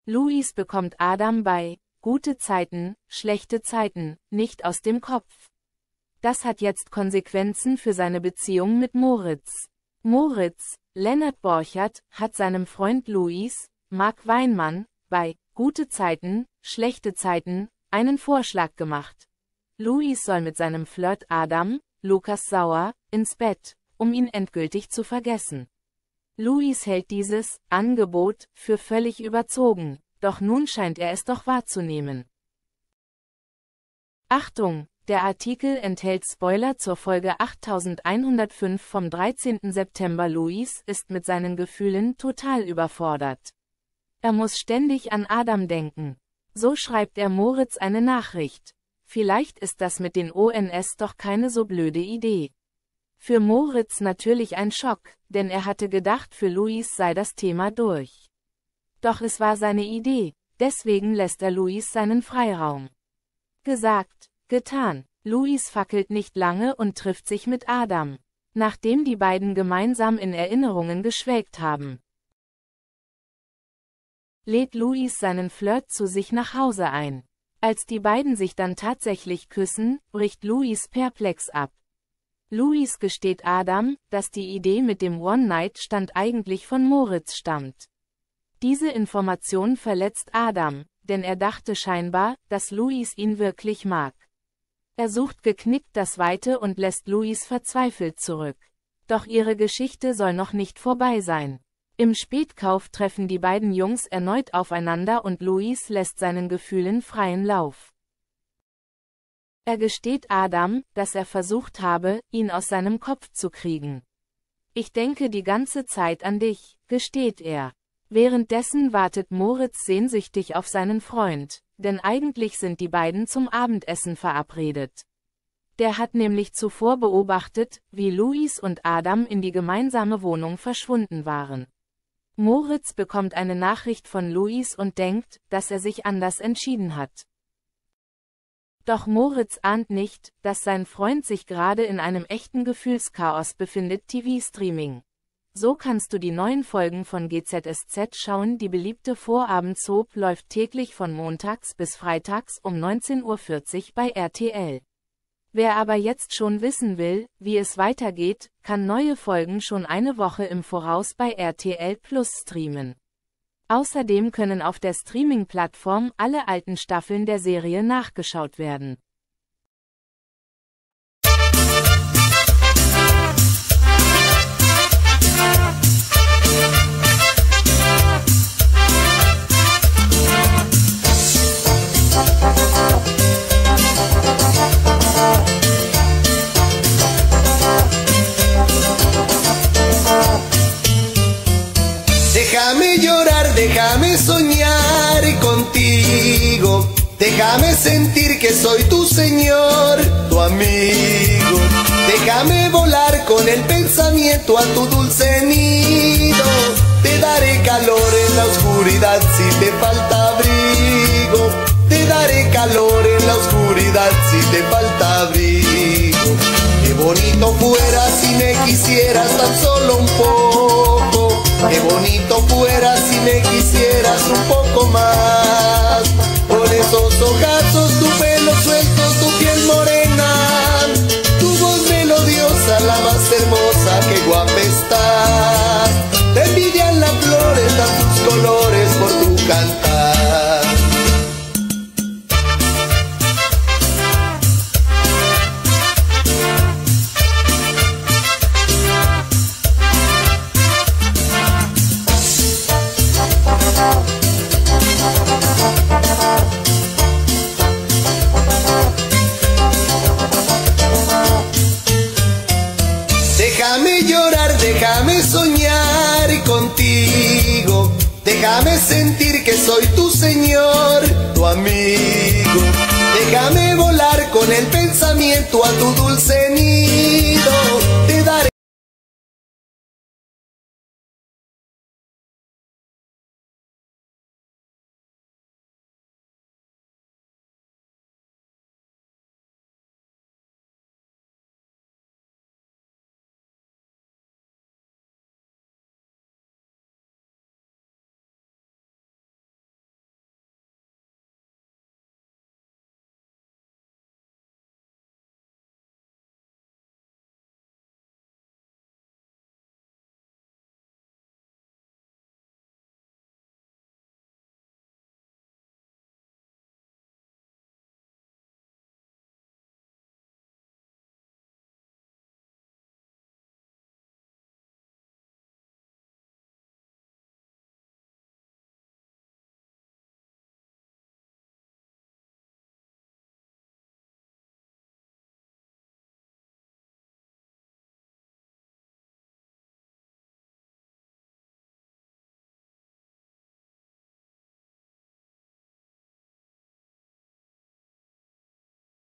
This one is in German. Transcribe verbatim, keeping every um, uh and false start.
Louis bekommt Adam bei gute Zeiten, schlechte Zeiten nicht aus dem Kopf. Das hat jetzt Konsequenzen für seine Beziehung mit Moritz. Moritz, Lennart Borchert, hat seinem Freund Louis, Mark Weinmann, bei gute Zeiten, schlechte Zeiten einen Vorschlag gemacht. Louis soll mit seinem Flirt Adam, Lukas Sauer, ins Bett, um ihn endgültig zu vergessen. Louis hält dieses Angebot für völlig überzogen, doch nun scheint er es doch wahrzunehmen. Achtung! Der Artikel enthält Spoiler zur Folge achttausendeinhundertfünf vom dreizehnten September. Louis ist mit seinen Gefühlen total überfordert. Er muss ständig an Adam denken. So schreibt er Moritz eine Nachricht. Vielleicht ist das mit den O N S doch keine so blöde Idee. Für Moritz natürlich ein Schock, denn er hatte gedacht, für Louis sei das Thema durch. Doch es war seine Idee, deswegen lässt er Louis seinen Freiraum. Gesagt, getan. Louis fackelt nicht lange und trifft sich mit Adam, nachdem die beiden gemeinsam in Erinnerungen geschwelgt haben. Lädt Louis seinen Flirt zu sich nach Hause ein. Als die beiden sich dann tatsächlich küssen, bricht Louis perplex ab. Louis gesteht Adam, dass die Idee mit dem One-Night-Stand eigentlich von Moritz stammt. Diese Information verletzt Adam, denn er dachte scheinbar, dass Louis ihn wirklich mag. Er sucht geknickt das Weite und lässt Louis verzweifelt zurück. Doch ihre Geschichte soll noch nicht vorbei sein. Im Spätkauf treffen die beiden Jungs erneut aufeinander und Louis lässt seinen Gefühlen freien Lauf. Er gesteht Adam, dass er versucht habe, ihn aus seinem Kopf zu kriegen. Ich denke die ganze Zeit an dich, gesteht er. Währenddessen wartet Moritz sehnsüchtig auf seinen Freund, denn eigentlich sind die beiden zum Abendessen verabredet. Der hat nämlich zuvor beobachtet, wie Louis und Adam in die gemeinsame Wohnung verschwunden waren. Moritz bekommt eine Nachricht von Louis und denkt, dass er sich anders entschieden hat. Doch Moritz ahnt nicht, dass sein Freund sich gerade in einem echten Gefühlschaos befindet. T V-Streaming. So kannst du die neuen Folgen von G Z S Z schauen. Die beliebte Vorabendsoap läuft täglich von montags bis freitags um neunzehn Uhr vierzig bei R T L. Wer aber jetzt schon wissen will, wie es weitergeht, kann neue Folgen schon eine Woche im Voraus bei R T L Plus streamen. Außerdem können auf der Streaming-Plattform alle alten Staffeln der Serie nachgeschaut werden. Déjame llorar, déjame soñar contigo, déjame sentir que soy tu señor, tu amigo. Déjame volar con el pensamiento a tu dulce nido, te daré calor en la oscuridad si te falta abrigo, te daré calor en la oscuridad si te falta abrigo. Qué bonito fuera si me quisieras tan solo un poco, qué bonito fuera si me quisieras un poco más. Con esos ojazos, tu pelo suelto, tu piel morena, tu voz melodiosa, la más hermosa, qué guapa estás. Te envidian las flores, dan tus colores por tu cantar. Déjame llorar, déjame soñar contigo, déjame sentir que soy tu señor, tu amigo. Déjame volar con el pensamiento a tu dulce nido,